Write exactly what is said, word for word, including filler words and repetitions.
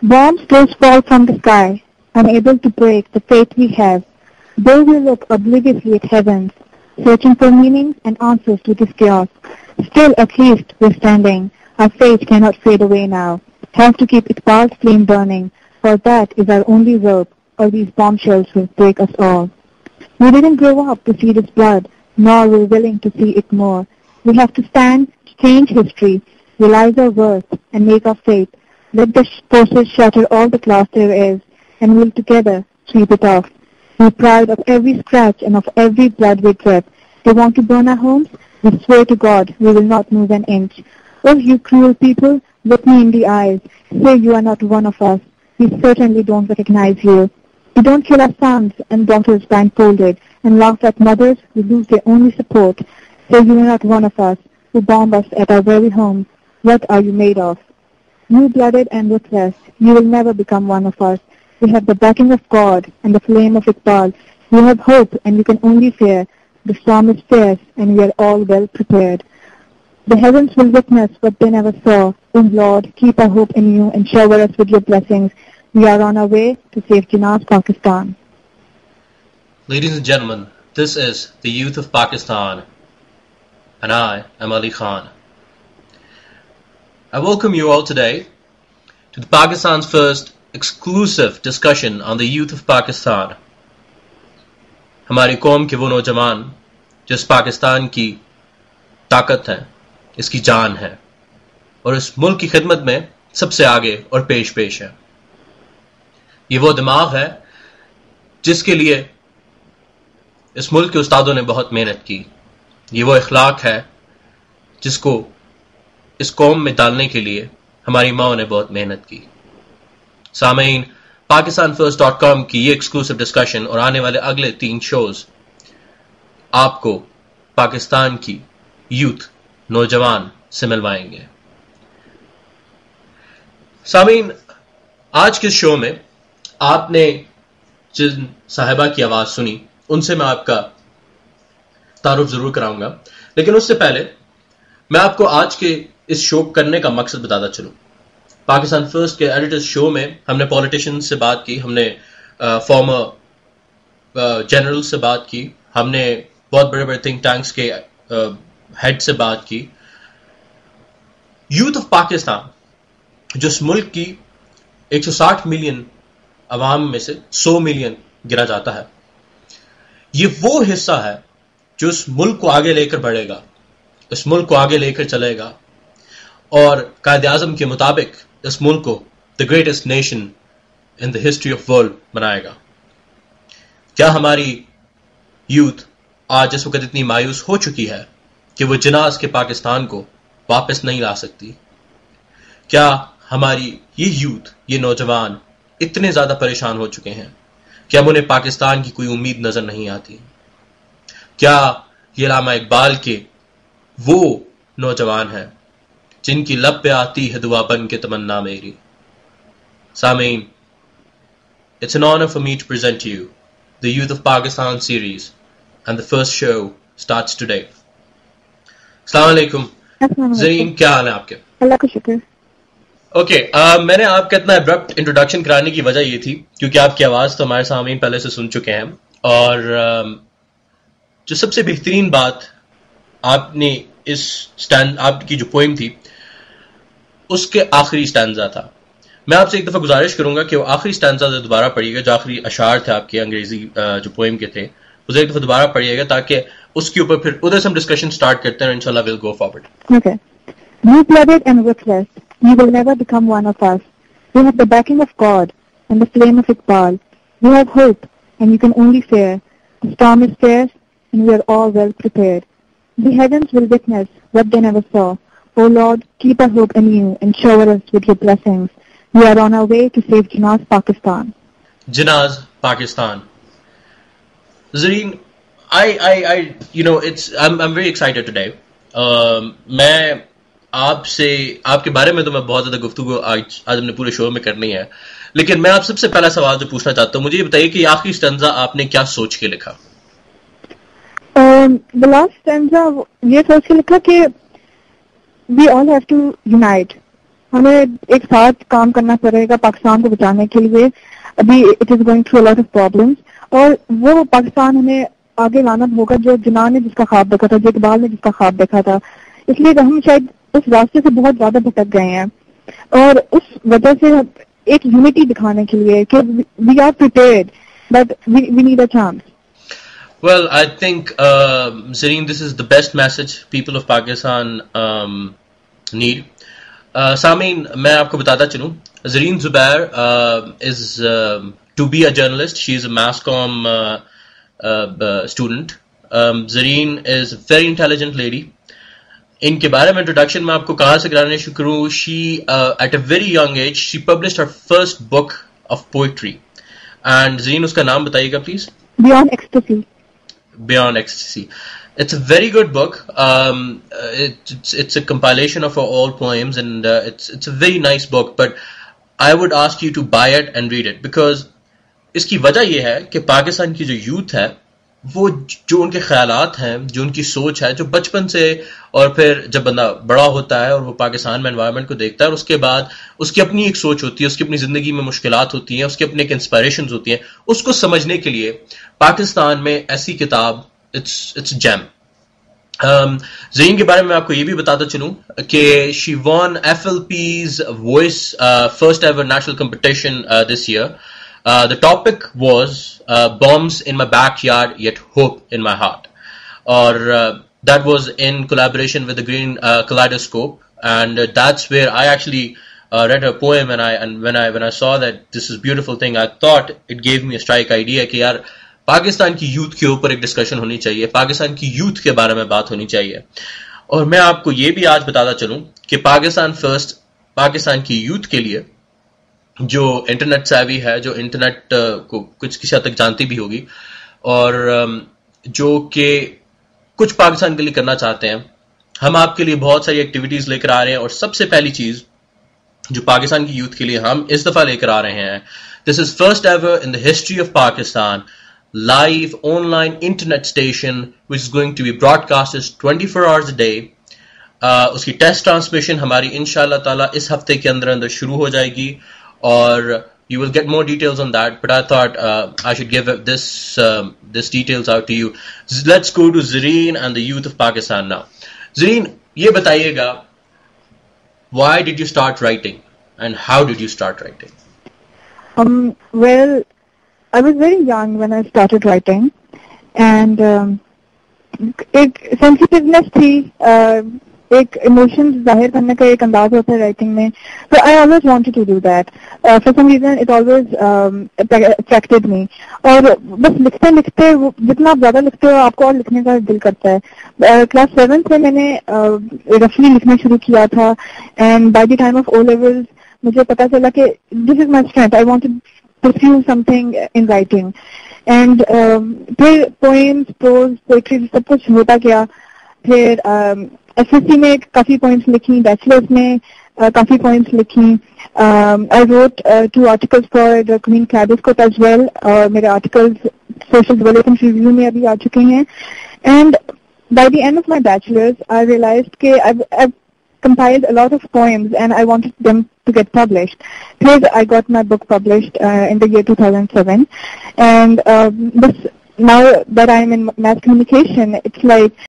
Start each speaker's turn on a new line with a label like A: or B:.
A: Bombs will fall from the sky, unable to break the faith we have. Though we look obliviously at heavens, searching for meanings and answers to this chaos, still at least we're standing. Our faith cannot fade away now. Have to keep its pulse flame burning, for that is our only rope, or these bombshells will break us all. We didn't grow up to see this blood, nor we're willing to see it more. We have to stand, change history, realize our worth, and make our faith. Let the forces shatter all the glass there is, and we'll together sweep it off. We're proud of every scratch and of every blood we drip. They want to burn our homes? We swear to God we will not move an inch. Oh, you cruel people, look me in the eyes. Say you are not one of us. We certainly don't recognize you. We don't kill our sons and daughters blindfolded and laugh at mothers who lose their only support. Say you are not one of us, who bomb us at our very homes. What are you made of? Blue-blooded and ruthless, you will never become one of us. We have the backing of God and the flame of Iqbal. You have hope and you can only fear. The storm is fierce and we are all well prepared. The heavens will witness what they never saw. O Lord, keep our hope in you and shower us with your blessings. We are on our way to save Jinnah's Pakistan.
B: Ladies and gentlemen, this is the youth of Pakistan, and I am Ali Khan. I welcome you all today to the Pakistan's first exclusive discussion on the youth of Pakistan. हमारी कौम के वो नौजवान जिस पाकिस्तान की ताकत है, इसकी जान है और इस मुल्क की खिदमत में सबसे आगे और पेश पेश है. ये वो दिमाग है जिसके लिए इस मुल्क के उस्तादों ने बहुत मेहनत की. ये वो इखलाक है जिसको इस कौम में डालने के लिए हमारी माओ ने बहुत मेहनत की. सामीन, पाकिस्तान फर्स्ट डॉट कॉम की ये एक्सक्लूसिव डिस्कशन और आने वाले अगले तीन शोज आपको पाकिस्तान की यूथ नौजवान से मिलवाएंगे. सामीन, आज के शो में आपने जिन साहिबा की आवाज सुनी उनसे मैं आपका तारुफ जरूर कराऊंगा, लेकिन उससे पहले मैं आपको आज के इस शो करने का मकसद बताता चलूं. पाकिस्तान फर्स्ट के एडिटर्स शो में हमने पॉलिटिशियंस से बात की, हमने फॉर्मर जनरल से बात की, हमने बहुत बड़े बड़े थिंक टैंक्स के हेड से बात की. यूथ ऑफ पाकिस्तान जो इस मुल्क की एक सौ साठ मिलियन अवाम में से सौ मिलियन गिरा जाता है, ये वो हिस्सा है जो इस मुल्क को आगे लेकर बढ़ेगा, इस मुल्क को आगे लेकर चलेगा और कायदे आज़म के मुताबिक इस मुल्क को the greatest nation in the history of world बनाएगा. क्या हमारी यूथ आज इस वक्त इतनी मायूस हो चुकी है कि वो जिनास के पाकिस्तान को वापस नहीं ला सकती? क्या हमारी ये यूथ, ये नौजवान इतने ज्यादा परेशान हो चुके हैं कि अब उन्हें पाकिस्तान की कोई उम्मीद नजर नहीं आती? क्या ये अल्लामा इकबाल के वो नौजवान हैं जिनकी लब पे आती है दुआ बन के तमन्ना मेरी? सामीन, it's an honor for me to present you the Youth of Pakistan series, and the first show starts today. अस्सलाम वालेकुम. ज़रीन, क्या हाल है आपके?
A: अल्लाह का शुक्र.
B: ओके, मैंने आपका इतना एब्रप्ट इंट्रोडक्शन कराने की वजह ये थी क्योंकि आपकी आवाज तो हमारे सामीन पहले से सुन चुके हैं, और uh, जो सबसे बेहतरीन बात आपने इस स्टैंड आपकी जो पोएम थी उसके आखिरी स्टैंजा था. मैं आपसे एक दफा गुजारिश करूंगा कि वो आखिरी स्टैंजा दोबारा पढ़िएगा, जो आखिरी अशार थे आपके अंग्रेजी जो पोएम के थे, उसे एक दफा दोबारा पढ़िएगा ताकि उसके ऊपर फिर उधर से हम डिस्कशन स्टार्ट करते हैं. इंशाल्लाह will go forward.
A: Okay. Blue-blooded and ruthless, you will never become one of us. We have the backing of God and the flame of Iqbal. We have hope and you can only fear. The storm is fierce and we are all well prepared. The heavens will witness what they never saw. O Lord, keep our hope in you and shower us with your blessings. We are on our way to save Jinnah's Pakistan.
B: Jinnah's Pakistan. Zareen, I, I, I, you know, it's, I'm, I'm very excited today. Uh, मैं आपसे आपके बारे में तो मैं बहुत ज्यादा गुफ्तगू आज आज हमने पूरे शो में करनी है, लेकिन मैं आप सबसे पहला सवाल जो पूछना चाहता हूँ, मुझे ये बताइए कि आखिरी स्टैंजा आपने क्या सोच के लिखा?
A: Um, the last stanza ये सोच के लिखा कि we all have to unite. हमें एक साथ काम करना पड़ेगा पाकिस्तान को बचाने के लिए. अभी it is going through a lot of problems, और वो पाकिस्तान हमें आगे लाना होगा जो जिन्ना ने जिसका ख्वाब देखा था, जो इकबाल ने जिसका ख्वाब देखा था. इसलिए हम शायद उस रास्ते से बहुत ज्यादा भटक गए हैं, और उस वजह से एक यूनिटी दिखाने के लिए कि we are prepared but we need a chance.
B: Well, I think, uh, Zareen, this is the best message people of Pakistan um, need. Uh, Samin, मैं आपको बताता चलूँ, Zareen Zubair uh, is uh, to be a journalist. She is a mass comm uh, uh, student. Um, Zareen is a very intelligent lady. इनके बारे में introduction मैं आपको कहाँ से कराने शुरू करूँ. She uh, at a very young age she published her first book of poetry. And Zareen, उसका नाम बताइएगा please.
A: Beyond Ecstasy.
B: Beyond Ecstasy. It's a very good book. Um, it, it's it's a compilation of all poems, and uh, it's it's a very nice book. But I would ask you to buy it and read it, because इसकी वजह ये है कि पाकिस्तान की जो youth है, वो जो उनके ख्यालात हैं, जो उनकी सोच है, जो बचपन से और फिर जब बंदा बड़ा होता है और वो पाकिस्तान में एनवायरनमेंट को देखता है, और उसके बाद उसकी अपनी एक सोच होती है, उसकी अपनी जिंदगी में मुश्किलात होती हैं, उसकी अपनी एक इंस्पायरेशंस होती हैं, उसको समझने के लिए पाकिस्तान में ऐसी किताब इट्स इट्स जैम. ज़रीन के बारे में आपको ये भी बताता चलूं कि she won F L P's voice first ever national competition this year. Uh, the topic was uh, bombs in my backyard yet hope in my heart, or uh, that was in collaboration with the Green uh, Kaleidoscope, and uh, that's where I actually uh, read her poem, and I and when I when I saw that this is beautiful thing, I thought it gave me a strike idea कि यार पाकिस्तान की youth के ऊपर एक discussion होनी चाहिए, पाकिस्तान की youth के बारे में बात होनी चाहिए. और मैं आपको ये भी आज बताता चलूं कि पाकिस्तान फर्स्ट पाकिस्तान की यूथ के लिए, जो इंटरनेट savvy है, जो इंटरनेट को कुछ किसी हद तक जानती भी होगी, और जो कि कुछ पाकिस्तान के लिए करना चाहते हैं, हम आपके लिए बहुत सारी एक्टिविटीज लेकर आ रहे हैं. और सबसे पहली चीज जो पाकिस्तान की यूथ के लिए हम इस दफा लेकर आ रहे हैं, this is first ever in the history of Pakistan live online internet station which is going to be broadcasted twenty four hours a day. उसकी टेस्ट ट्रांसमिशन हमारी इंशाल्लाह ताला इस हफ्ते के अंदर अंदर शुरू हो जाएगी, और you will get more details on that, but I thought uh, I should give this uh, this details out to you. Let's go to Zareen and the youth of Pakistan now. Zareen, ये बताइएगा, why did you start writing and how did you start writing?
A: Um, well, I was very young when I started writing, and um, एक sensitiveness थी, uh, एक emotions जाहिर करने का एक अंदाज होता है राइटिंग में. तो I always wanted to do that. For some reason it always attracted me. और बस लिखते लिखते जितना आप ज्यादा लिखते हो आपको और लिखने का दिल करता है. क्लास uh, सेवन से मैंने रफली uh, लिखना शुरू किया था, and by the time of O levels मुझे पता चला कि this is my strength. I want to pursue something in writing, and फिर पोएम्स, प्रोज, पोएट्री सब कुछ होता गया. फिर एसएससी में काफी पोइम्स लिखी, बैचलर्स में uh, काफी पोइम्स लिखी. I wrote two articles for the queen kaleidoscope as well, और मेरे आर्टिकल्स सोशल डेवलपमेंट रिव्यू में अभी आ चुके हैं. And by the end of my bachelor's I realised कि I compiled a lot of poems and I wanted them to get published. Then I got my book published uh, in the year two thousand seven, and uh, this, now that I'm in mass communication, it's like